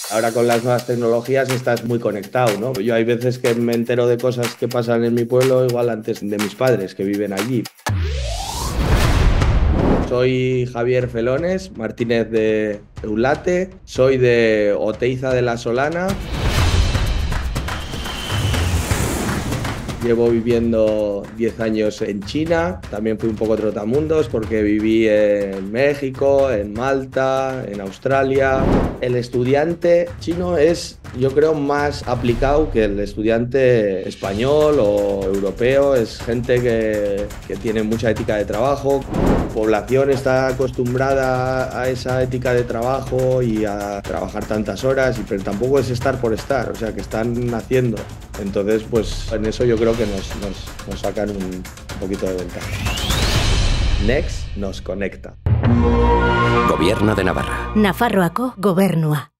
Ahora con las nuevas tecnologías estás muy conectado, ¿no? Yo hay veces que me entero de cosas que pasan en mi pueblo igual antes de mis padres que viven allí. Soy Javier Felones Martínez de Eulate, soy de Oteiza de la Solana. Llevo viviendo 10 años en China, también fui un poco trotamundos porque viví en México, en Malta, en Australia. El estudiante chino es, yo creo, más aplicado que el estudiante español o europeo. Es gente que tiene mucha ética de trabajo. La población está acostumbrada a esa ética de trabajo y a trabajar tantas horas, pero tampoco es estar por estar, o sea, que están haciendo. Entonces, pues en eso yo creo que nos sacan un poquito de ventaja. Next nos conecta. Gobierno de Navarra. Nafarroako gobernua.